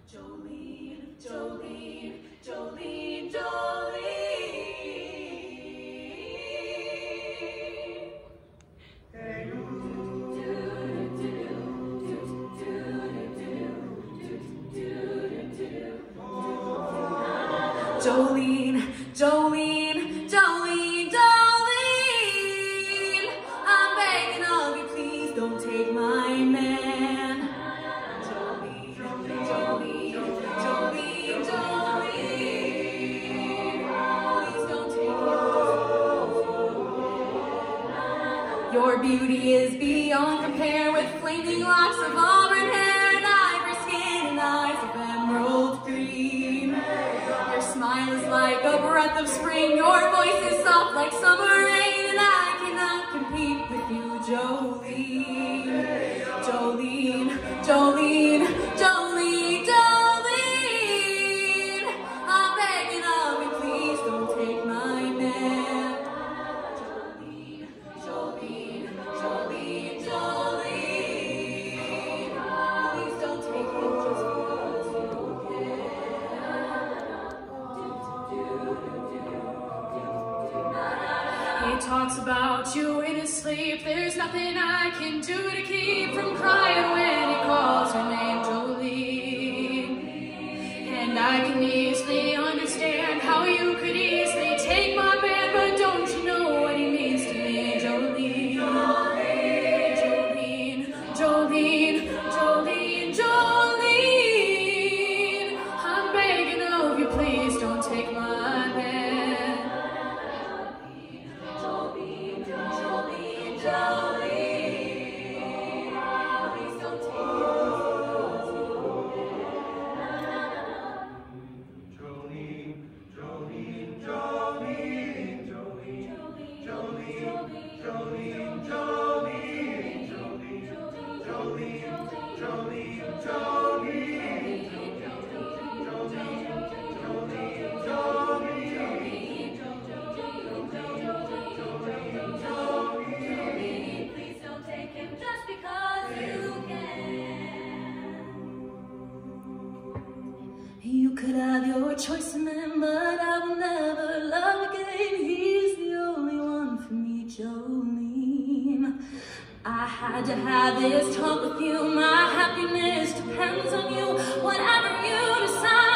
Jolene, Jolene, Jolene, Jolene. Jolene, Jolene, Jolene, Jolene. I'm begging of you, please don't take my man. Jolene, Jolene, Jolene, Jolene. Please don't take him. Your beauty is beyond compare, with flaming locks of auburn hair and ivory skin and eyes of emerald green. Your smile is like a breath of spring, your voice is soft like summer rain, and I cannot compete with you, Jolene. Jolene, Jolene, Jolene, Jolene. I'm begging of you, please don't take my man. Jolene, Jolene, Jolene, Jolene. Please don't take him just because you can. He talks about you in his sleep. There's nothing I can do to keep from crying when he calls your name, Jolene. And I can easily understand how you could easily take my man, but don't you know what he means to me, Jolene? Jolene, Jolene, Jolene, Jolene. I'm begging of you, please don't take my man. You could have your choice in him, but I will never love again. He's the only one for me, Jolene. I had to have this talk with you. My happiness depends on you. Whatever you decide.